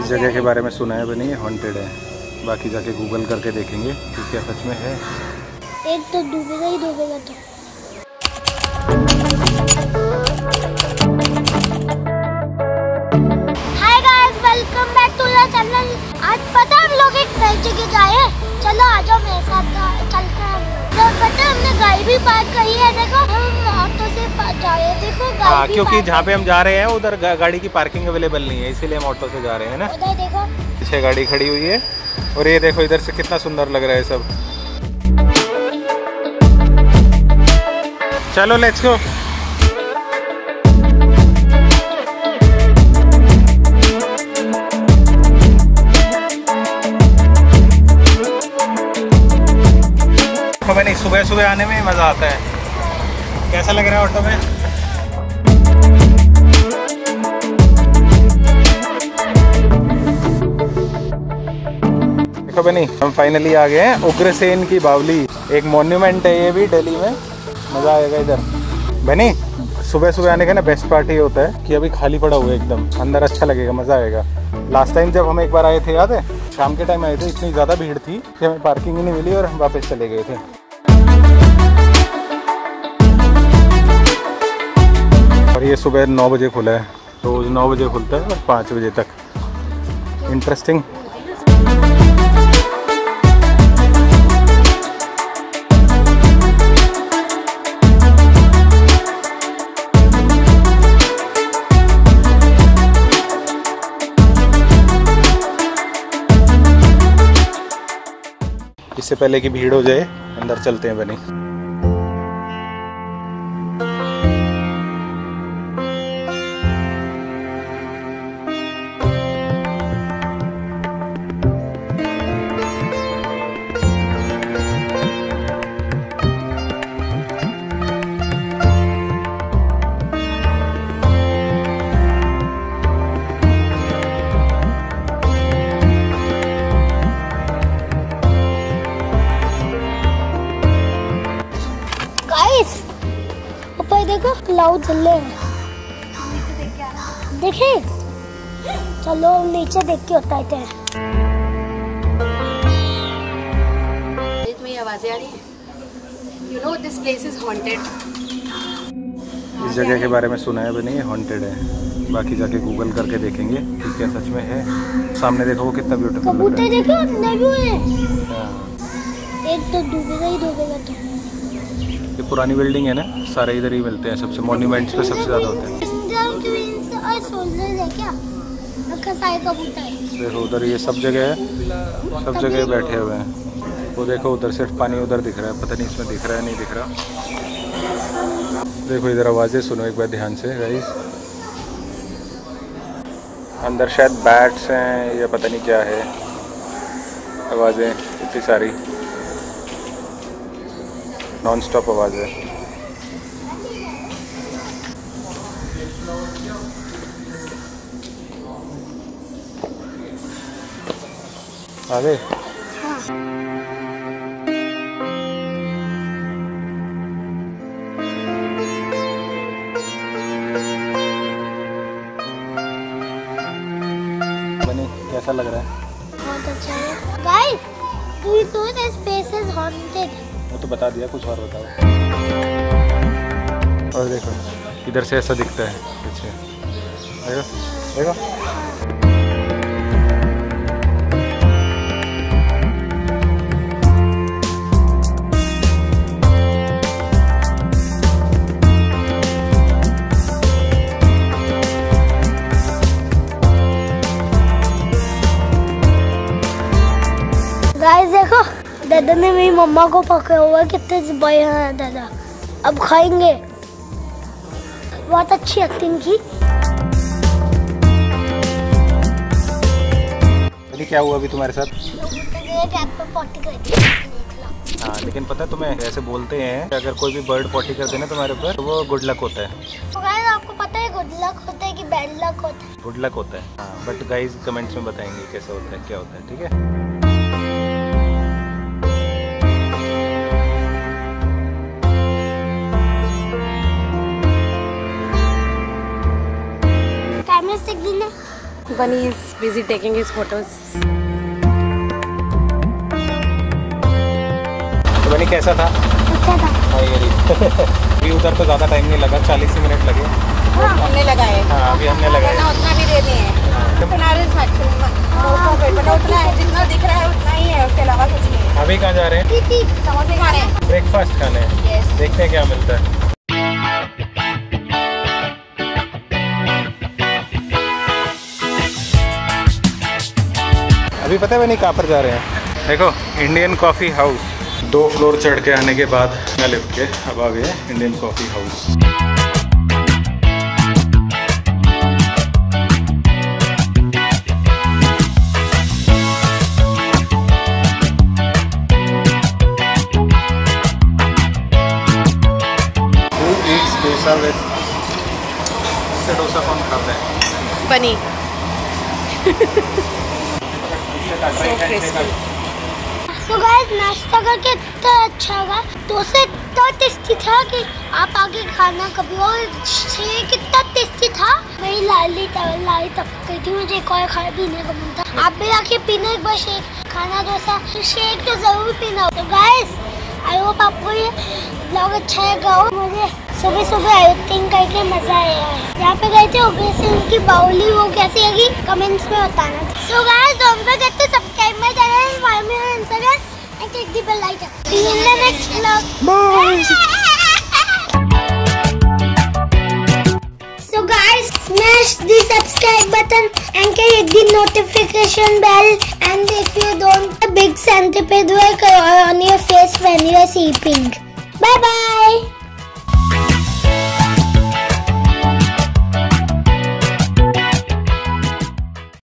जगह के बारे में सुना है, बनी हॉन्टेड है। बाकी जाके गूगल करके देखेंगे कि क्या सच में है। एक तो डूबेगा ही डूबेगा तो। Hi guys, welcome back to the channel. आज पता हम लोग एक नई जगह गए हैं। चलो आ जाओ मेरे साथ चलते हैं। तो पता हमने गाड़ी भी पार्क करी है। देखो हम ऑटो से जा रहे हैं। देखो गाड़ी क्योंकि जहाँ पे हम जा रहे हैं उधर गाड़ी की पार्किंग अवेलेबल नहीं है, इसीलिए हम ऑटो से जा रहे हैं ना। उधर देखो पीछे गाड़ी खड़ी हुई है और ये देखो इधर से कितना सुंदर लग रहा है सब। चलो लेट्स गो। मैंने सुबह सुबह आने में मजा आता है। कैसा लग रहा है ऑटो में? देखो बनी, हम फाइनली आ गए हैं उग्रसेन की बावली। एक मॉन्यूमेंट है ये भी दिल्ली में। मजा आएगा इधर। बनी, सुबह सुबह आने का ना बेस्ट पार्ट ये होता है कि अभी खाली पड़ा हुआ है एकदम, अंदर अच्छा लगेगा, मजा आएगा। लास्ट टाइम जब हम एक बार आए थे, याद है? शाम के टाइम आए थे, इतनी ज़्यादा भीड़ थी कि हमें पार्किंग ही नहीं मिली और हम वापस चले गए थे। और ये सुबह 9 बजे खुला है, रोज़ 9 बजे खुलता है और 5 बजे तक। इंटरेस्टिंग। इससे पहले कि भीड़ हो जाए, अंदर चलते हैं बनी। ऊपर देखो क्लाउड चल रहे हैं। देखे? चलो नीचे देख के बताते हैं। इसमें आवाजें आ रही हैं। You know this place is haunted. इस जगह के बारे में सुना है, बनी हॉन्टेड है। बाकी जाके गूगल करके देखेंगे कि क्या सच में है। सामने देखो वो कितना ब्यूटीफुल लग रहा है। देखो अंदर भी है। एक तो डूबेगा ही डूबेगा तो। ये पुरानी बिल्डिंग है ना, सारे इधर ही मिलते हैं, सबसे मॉन्यूमेंट्स पे सबसे ज़्यादा होते हैं। देखो उधर ये सब जगह है, सब जगह बैठे हुए हैं। वो देखो उधर सिर्फ पानी उधर दिख रहा है, पता नहीं इसमें दिख रहा है नहीं दिख रहा। देखो इधर आवाज़ें सुनो एक बार ध्यान से गाइस। अंदर शायद बैट्स हैं या पता नहीं क्या है। आवाज़ें इतनी सारी, नॉन स्टॉप आवाज़ है। आ गए? बनी, कैसा लग रहा है? बहुत अच्छा है। Guys, do you know this place is haunted? वो तो बता दिया, कुछ और बताओ। और देखो इधर से ऐसा दिखता है पीछे। देखो देखो। गाइस देखो, दादा ने मेरी मम्मा को पकड़ा हुआ। कितने बड़े हैं दादा। अब खाएंगे। बहुत अच्छी एक्टिंग की। क्या हुआ अभी तुम्हारे साथ? हाँ, लेकिन पता है तुम्हें, ऐसे बोलते हैं कि अगर कोई भी बर्ड पॉटी कर देना तुम्हारे ऊपर तो वो गुड लक होता है। तो गाइस आपको पता है गुड लक होता है कि बैड लक होता है? गुड लक होता है। हाँ, बट गाइस कमेंट्स में बताएंगे कैसा होता है, क्या होता है, ठीक है? Bunny is busy taking his photos. तो बनी कैसा था? अच्छा था। हाँ ये अभी उधर तो ज़्यादा टाइम नहीं लगा, 40 मिनट लगे। हाँ, हमने लगाए। हाँ अभी हमने लगाए। उतना भी देनी है। उतना है जितना दिख रहा है उतना ही है, उसके अलावा कुछ नहीं है। अभी कहाँ जा रहे हैं? समोसे खाने। ब्रेकफास्ट खाने। Yes. देखते हैं क्या मिलता है। अभी पता है बनी कहाँ पर जा रहे हैं? देखो इंडियन कॉफ़ी हाउस। 2 फ्लोर चढ़ के आने के बाद मैं लिफ्ट के अब आ गए Indian coffee house. Dosa with इससे डोसा कौन खाता है? बनी। तो गाइस नाश्ता करके इतना अच्छा लगा, डोसा इतना टेस्टी था कि आप आगे खाना कभी। और शेक इतना टेस्टी था, मेरी लाली तब गई थी, मुझे एक और खा पीने का मन था। आप भी आके पीना एक बार शेक, खाना डोसा तो शेक तो जरूर पीना। तो गाइस आई होप आपको ये व्लॉग अच्छा लगा हो। मुझे सुबह सुबह एडिटिंग करके मजा आया है। यहाँ पे गए थे ओग्रसेन की बाउली, वो कैसी लगी कमेंट्स में बताना। So guys don't forget to subscribe my channel, follow me on Instagram and click the bell icon. See you in the next vlog. Bye. So guys, smash the subscribe button and click the notification bell. And if you don't, a big centipede will on your face when you are sleeping. Bye bye.